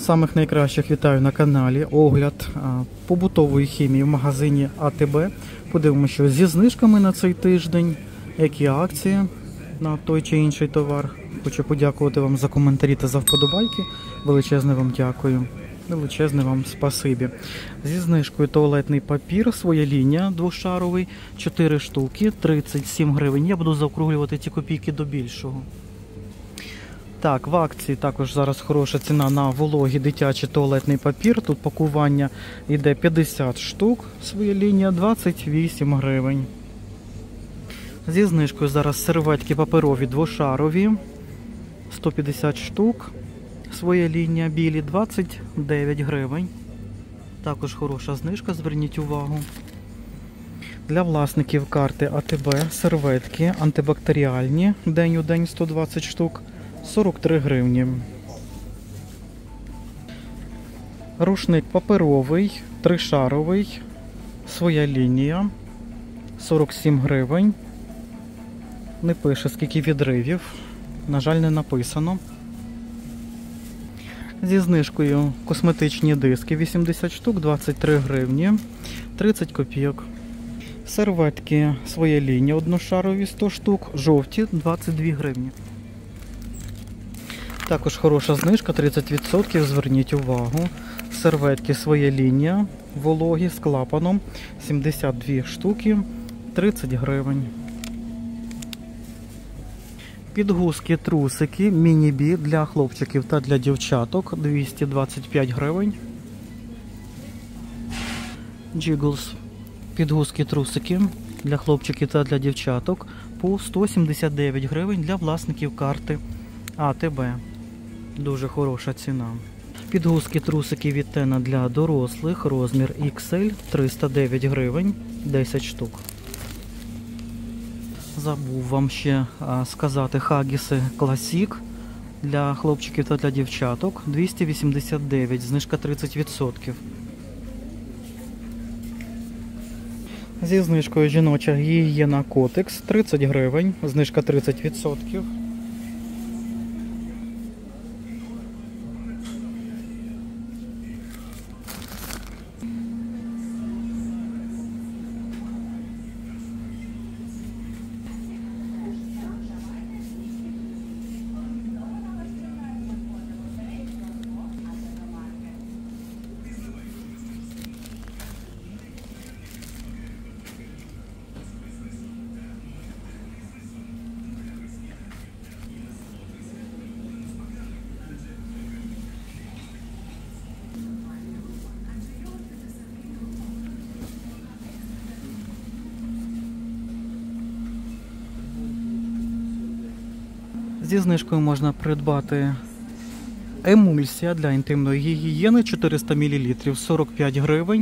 Самих найкращих вітаю на каналі. Огляд побутової хімії в магазині АТБ. Подивимося, що зі знижками на цей тиждень, які акції на той чи інший товар. Хочу подякувати вам за коментарі та за вподобайки. Величезне вам дякую. Величезне вам спасибі. Зі знижкою туалетний папір, своя лінія двошаровий, 4 штуки, 37 гривень. Я буду заокруглювати ці копійки до більшого. Так, в акції також зараз хороша ціна на вологий дитячий туалетний папір. Тут пакування йде 50 штук, своя лінія 28 гривень. Зі знижкою зараз серветки паперові двошарові, 150 штук, своя лінія білі 29 гривень. Також хороша знижка, зверніть увагу. Для власників карти АТБ серветки антибактеріальні, день у день 120 штук. 43 гривні. Рушник паперовий, тришаровий, своя лінія, 47 гривень. Не пише, скільки відривів, на жаль, не написано. Зі знижкою косметичні диски 80 штук, 23 гривні, 30 копійок. Серветки своя лінія одношарові 100 штук, жовті 22 гривні. Також хороша знижка, 30%, зверніть увагу. Серветки своя лінія, вологі з клапаном, 72 штуки, 30 гривень. Підгузки, трусики, міні-бі для хлопчиків та для дівчаток, 225 гривень. Джиглс, підгузки, трусики для хлопчиків та для дівчаток по 179 гривень для власників карти АТБ. Дуже хороша ціна. Підгузки, трусики від Тена для дорослих, розмір XL, 309 гривень, 10 штук. Забув вам ще сказати, хагіси Класік для хлопчиків та для дівчаток, 289, знижка 30%. Зі знижкою жіноча гігієна Котекс, 30 гривень, знижка 30%. Зі знижкою можна придбати емульсія для інтимної гігієни 400 мл, 45 гривень.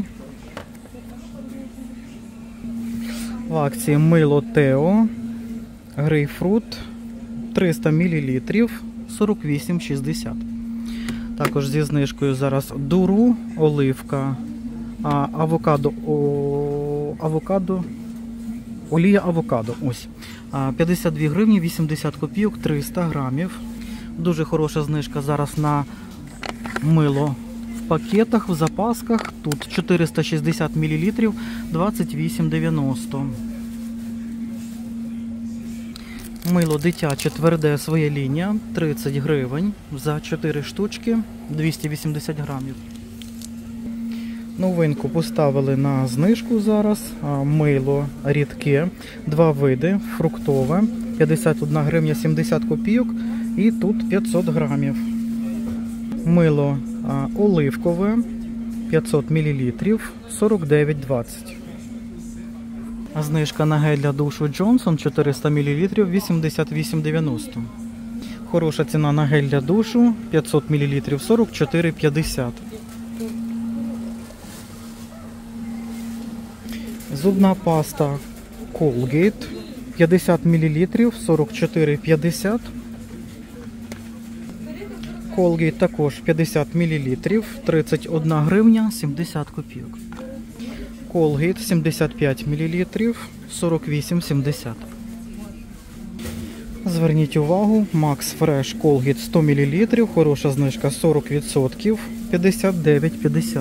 В акції мило Тео, грейпфрут 300 мл, 48,60. Також зі знижкою зараз дуру, оливка, олія авокадо. Ось. 52 гривні, 80 копійок, 300 грамів. Дуже хороша знижка зараз на мило в пакетах, в запасках. Тут 460 мл, 28,90. Мило дитяче тверде своя лінія, 30 гривень за 4 штучки, 280 грамів. Новинку поставили на знижку зараз. Мило рідке, 2 види, фруктове, 51 гривня 70 копійок і тут 500 грамів. Мило оливкове, 500 мл, 49,20. Знижка на гель для душу Джонсон, 400 мл, 88,90. Хороша ціна на гель для душу, 500 мл, 44,50. Зубна паста Colgate 50 мл, 44,50. Colgate також 50 мл, 31 гривня 70 копійок. Colgate 75 мл, 48,70. Зверніть увагу, Max Fresh Colgate 100 мл, хороша знижка 40%, 59,50.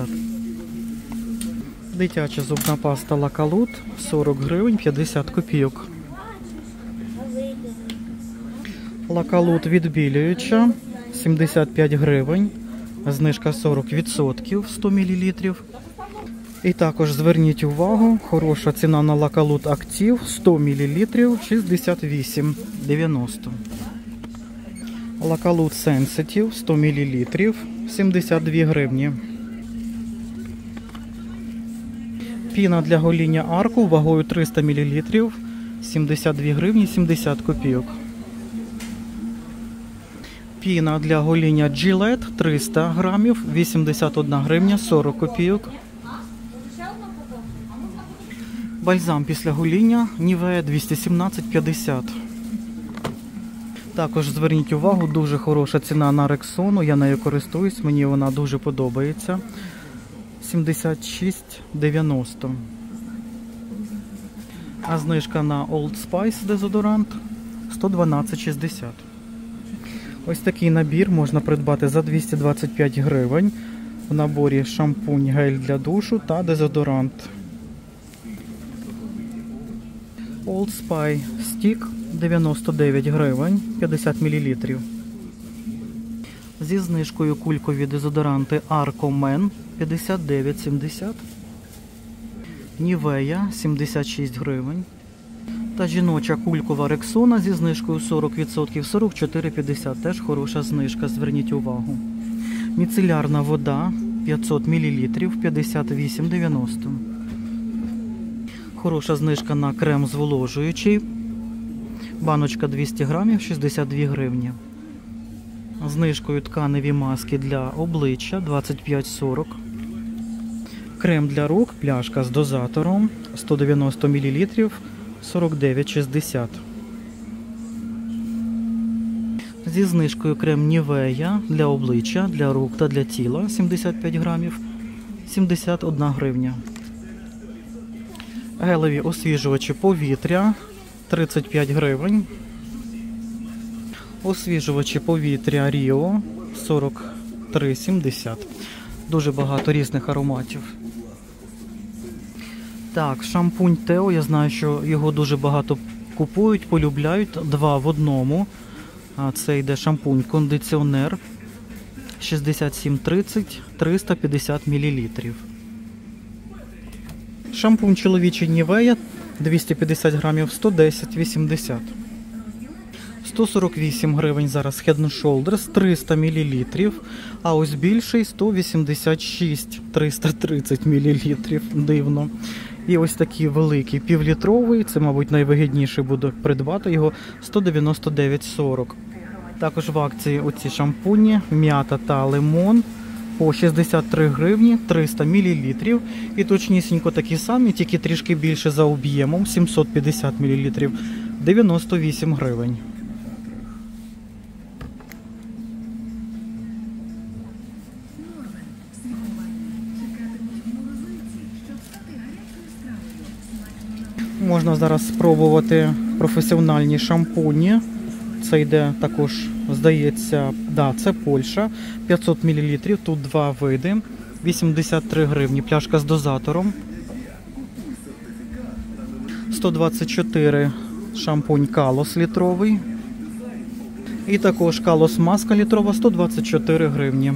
Дитяча зубна паста Лакалут 40 гривень 50 копійок. Лакалут відбілююча 75 гривень, знижка 40%, 100 мл. І також зверніть увагу, хороша ціна на Лакалут Актив 100 мл 68,90. Лакалут Sensitive 100 мл 72 гривні. Піна для гоління Арку вагою 300 мл 72 гривні 70 копійок. Піна для гоління Gillette 300 грамів 81 гривня 40 копійок. Бальзам після гоління Nivea 217,50. Також зверніть увагу, дуже хороша ціна на Рексону, я нею користуюсь, мені вона дуже подобається. 76,90. А знижка на Old Spice дезодорант 112,60. Ось такий набір можна придбати за 225 гривень. В наборі шампунь, гель для душу та дезодорант. Old Spice Stick 99 гривень, 50 мл. Зі знижкою кулькові дезодоранти Arco Men 59,70. Nivea 76 гривень. Та жіноча кулькова Рексона зі знижкою 40%, 44,50. Теж хороша знижка, зверніть увагу. Міцелярна вода 500 мл, 58,90. Хороша знижка на крем зволожуючий. Баночка 200 грамів, 62 гривні. Знижкою тканеві маски для обличчя 25,40. Крем для рук, пляшка з дозатором 190 мл, 49,60. Зі знижкою крем Nivea для обличчя, для рук та для тіла 75 грамів, 71 гривня. Гелеві освіжувачі повітря 35 гривень. Освіжувачі повітря Rio 43,70. Дуже багато різних ароматів. Так, шампунь Тео, я знаю, що його дуже багато купують, полюбляють. 2 в одному. Це йде шампунь-кондиціонер 67,30, 350 мл. Шампунь чоловічий Nivea 250 грамів 110,80. 148 гривень зараз Head & Shoulders 300 мл, а ось більший 186, 330 мл. Дивно. І ось такий великий півлітровий, це, мабуть, найвигідніше буде придбати його, 199,40. Також в акції оці шампуні м'ята та лимон по 63 гривні, 300 мл. І точнісінько такі самі, тільки трішки більше за об'ємом, 750 мл, 98 гривень. Можна зараз спробувати професіональні шампуні. Це йде також, здається, да, це Польща. 500 мл, тут 2 види. 83 гривні, пляшка з дозатором. 124 шампунь Калос літровий. І також Калос маска літрова 124 гривні.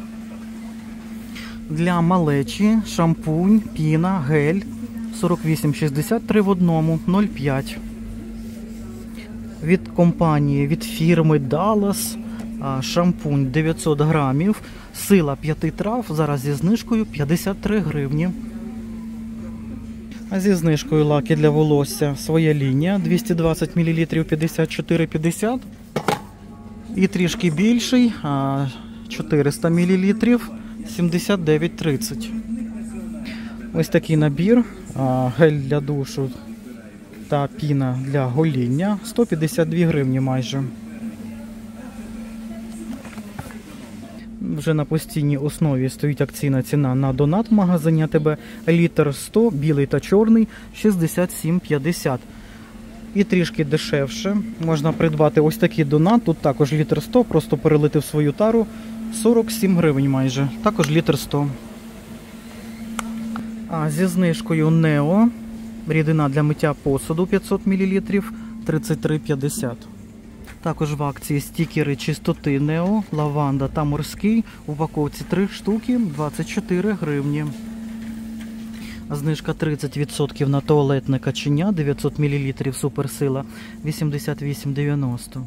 Для малечі шампунь, піна, гель 48,60, 3 в одному, 0,5. Від компанії, від фірми Dallas шампунь 900 грамів, сила 5 трав, зараз зі знижкою 53 гривні. А зі знижкою лаки для волосся своя лінія 220 мл 54,50. І трішки більший 400 мл 79,30. Ось такий набір, гель для душу та піна для гоління 152 гривні майже. Вже на постійній основі стоїть акційна ціна на донат в магазині АТБ. Літр 100, білий та чорний 67,50. І трішки дешевше можна придбати ось такий донат. Тут також літр 100, просто перелити в свою тару. 47 гривень майже. Також літр 100. А зі знижкою Нео. Рідина для миття посуду 500 мл. 33,50. Також в акції стікери чистоти Нео, лаванда та морський. В упаковці 3 штуки, 24 гривні. Знижка 30% на туалетне каченя, 900 мл суперсила, 88,90.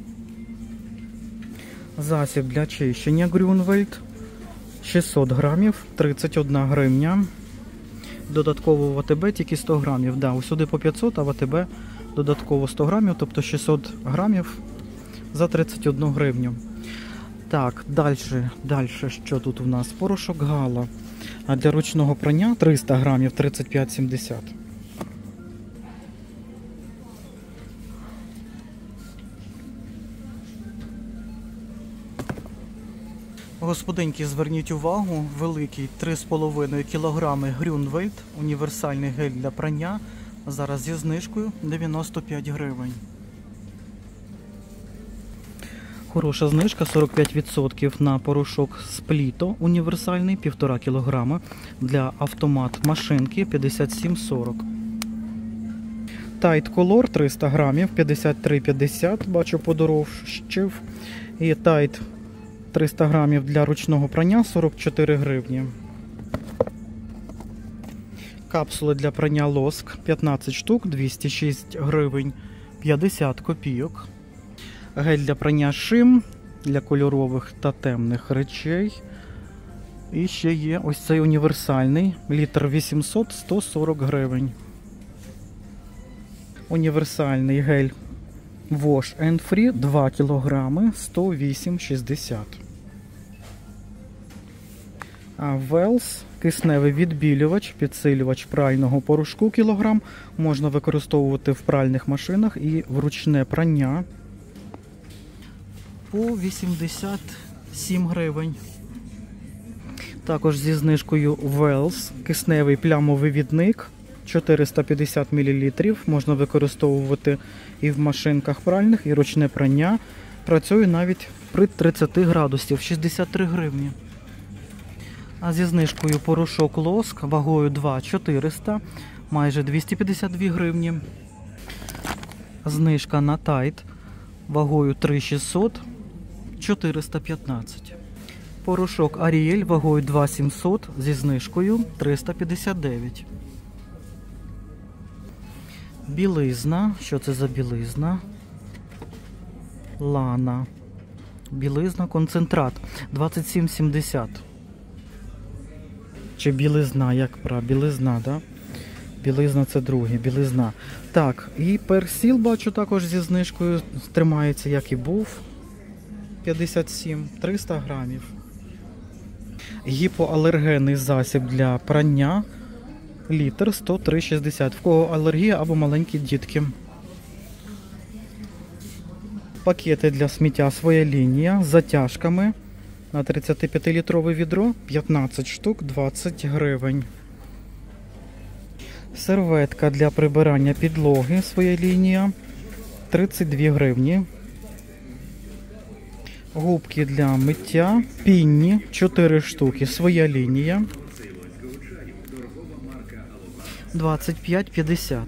Засіб для чищення Грюнвальд, 600 грамів, 31 гривня. Додатково в АТБ тільки 100 грамів. Да, усюди по 500, а в АТБ додатково 100 грамів, тобто 600 грамів за 31 гривню. Так, далі, що тут у нас? Порошок Гала. А для ручного прання 300 грамів, 35,70. Господинки, зверніть увагу, великий 3,5 кг Грюнвальд, універсальний гель для прання, зараз зі знижкою 95 гривень. Хороша знижка, 45% на порошок Спліто, універсальний, 1,5 кг, для автомат машинки 57,40. Tide Color 300 грамів, 53,50, бачу подорожчив. І Tide 300 грамів для ручного прання 44 гривні. Капсули для прання лоск 15 штук, 206 гривень 50 копійок. Гель для прання Шим для кольорових та темних речей. І ще є ось цей універсальний, літр 800, 140 гривень. Універсальний гель Wash and Free 2 кг, 108,60. Велс кисневий відбілювач, підсилювач прального порошку кілограм. Можна використовувати в пральних машинах і в ручне прання. По 87 гривень. Також зі знижкою Велс кисневий плямовий відник 450 мл. Можна використовувати і в машинках пральних, і ручне прання. Працює навіть при 30 градусів, 63 гривні. А зі знижкою порошок лоск вагою 2,400, майже 252 гривні. Знижка на Tide вагою 3,600, 415. Порошок Ariel вагою 2,700 зі знижкою 359. Білизна. Що це за білизна? Лана. Білизна концентрат 27,70. Чи білизна, як правильно? Білизна, да? Білизна це друге, білизна. Так, і персіл, бачу, також зі знижкою тримається, як і був. 57, 300 грамів. Гіпоалергенний засіб для прання. Літр 103,60. В кого алергія або маленькі дітки. Пакети для сміття своя лінія з затяжками. На 35-літрове відро 15 штук, 20 гривень. Серветка для прибирання підлоги своя лінія 32 гривні. Губки для миття Пінні 4 штуки, своя лінія 25,50.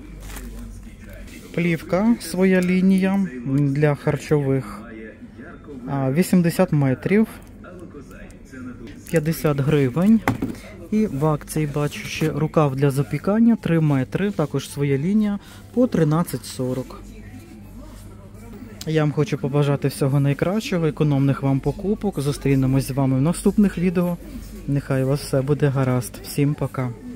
Плівка своя лінія для харчових 80 метрів, 50 гривень. І в акції бачу ще рукав для запікання 3 метри, також своя лінія по 13,40. Я вам хочу побажати всього найкращого, економних вам покупок. Зустрінемось з вами в наступних відео. Нехай у вас все буде гаразд. Всім пока.